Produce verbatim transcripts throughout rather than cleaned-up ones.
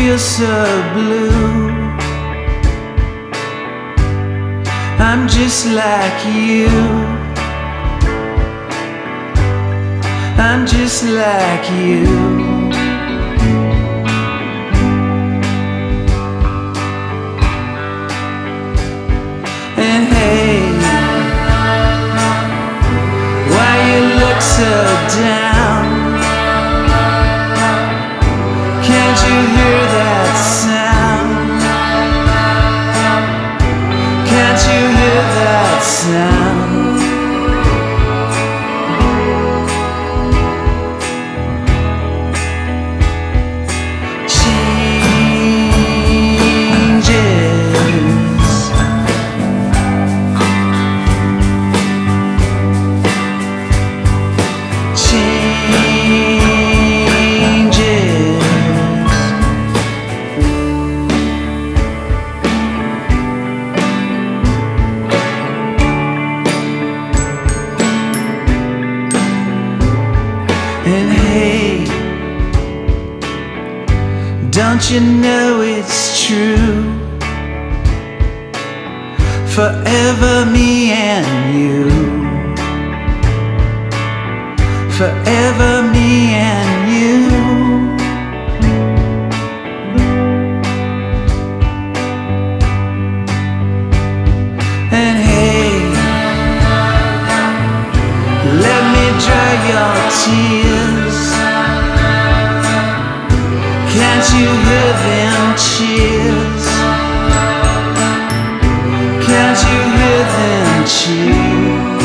feel so blue. I'm just like you. I'm just like you. And hey, why you look so down? Can't you hear that sound? Can't you hear that sound? And hey, don't you know it's true? Forever me and you. Forever me and you. And hey, let me dry your tears. Can't you hear them cheers? Can't you hear them cheers?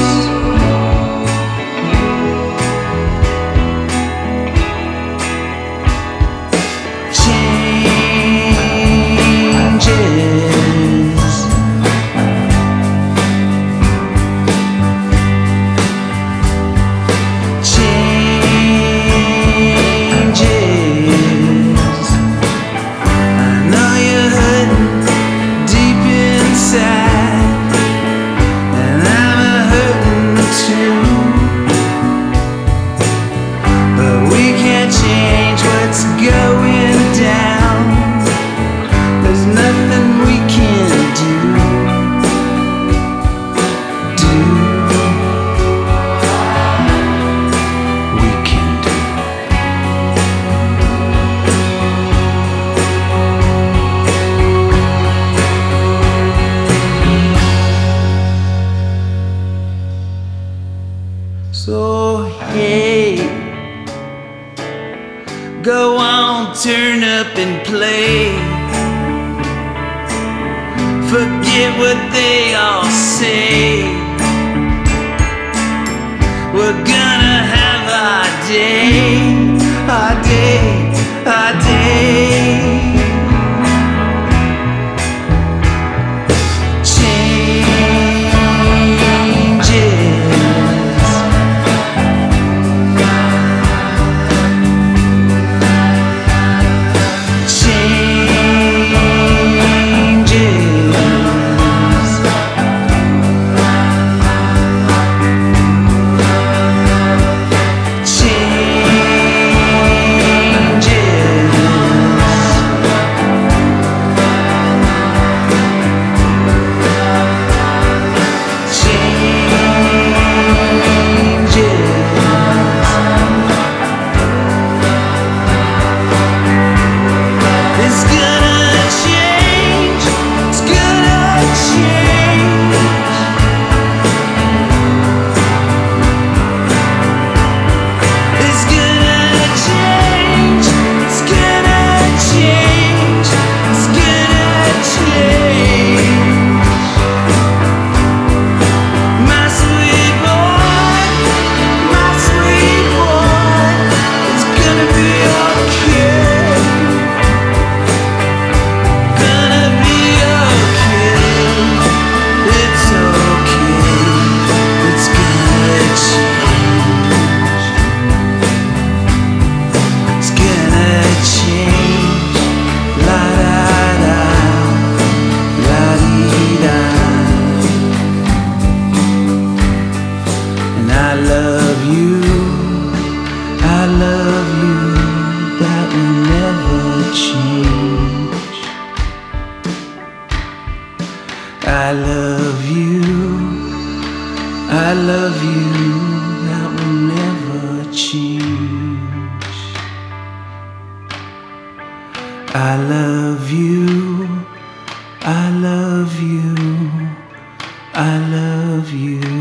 So hey, go on, turn up and play. Forget what they all say. We're gonna have our day, our day, our day. Change. I love you, I love you, that will never change. I love you, I love you, I love you.